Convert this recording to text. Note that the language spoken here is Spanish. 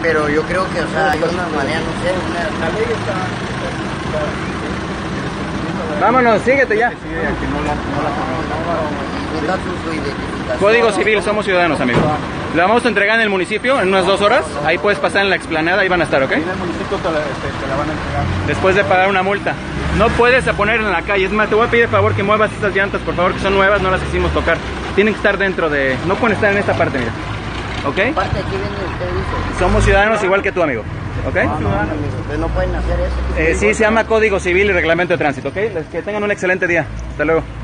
pero yo creo que, o sea, hay una manera, no sé, La ley está... Vámonos, síguete ya. Código civil, somos ciudadanos, amigo. Le vamos a entregar en el municipio en unas 2 horas. Ahí puedes pasar en la explanada, ahí van a estar, ¿ok? En el municipio te la van a entregar. Después de pagar una multa. No puedes poner en la calle. Es más, te voy a pedir favor que muevas estas llantas, por favor, que son nuevas, no las hicimos tocar. Tienen que estar dentro de... No pueden estar en esta parte, mira. ¿Ok? Parte aquí viene usted, dice. Somos ciudadanos igual que tú, amigo. ¿Ok? Ustedes no pueden hacer eso. Sí, se llama Código Civil y Reglamento de Tránsito, ¿ok? Que tengan un excelente día. Hasta luego.